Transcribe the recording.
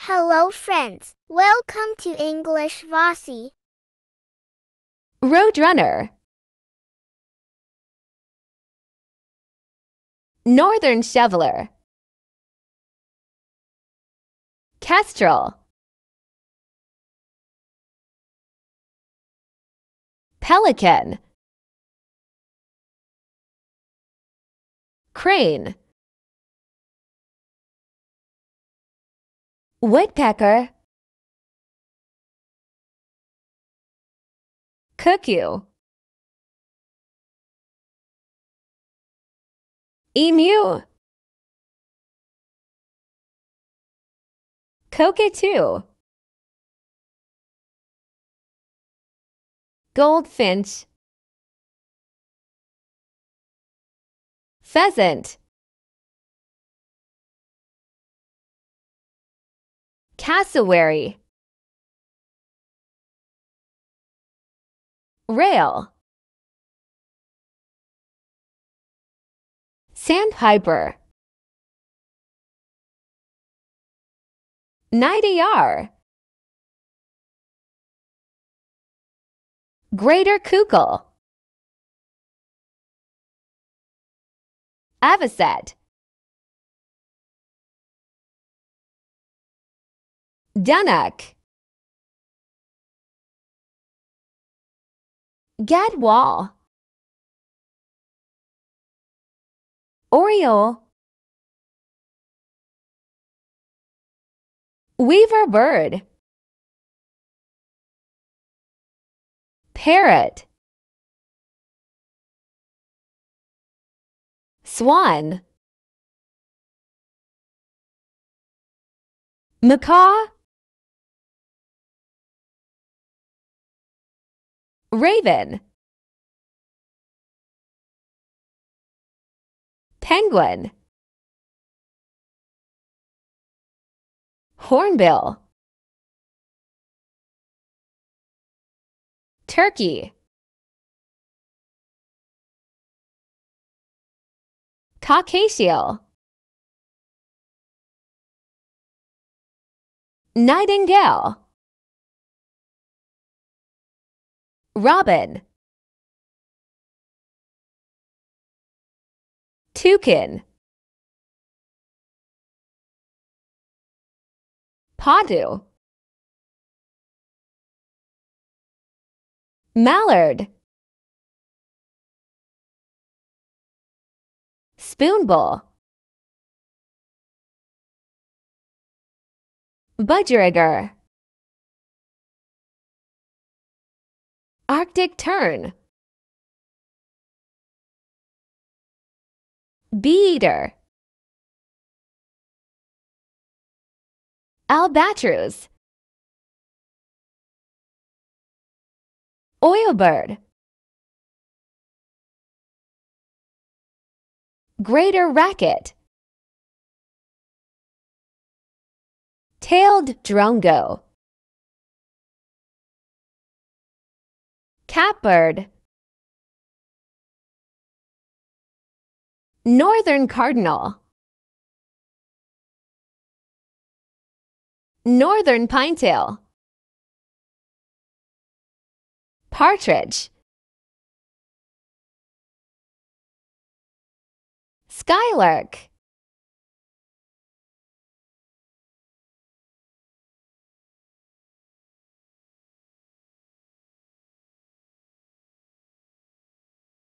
Hello friends, welcome to English Vaathi. Roadrunner. Northern shoveler. Kestrel. Pelican. Crane. Woodpecker. Cuckoo. Emu. Cockatoo. Goldfinch. Pheasant. Cassowary. Rail. Sandpiper. Nightyar. Greater cuckoo. Avocet. Dunnock. Gadwall. Oriole. Weaver bird. Parrot. Swan. Macaw. Raven. Penguin. Hornbill. Turkey. Caucasial. Nightingale. Robin. Toucan. Padu. Mallard. Spoonbill. Budgerigar. Arctic tern. Bee-eater. Albatross. Oilbird. Greater racket. Tailed drongo. Catbird. Northern cardinal. Northern pinetail. Partridge. Skylark.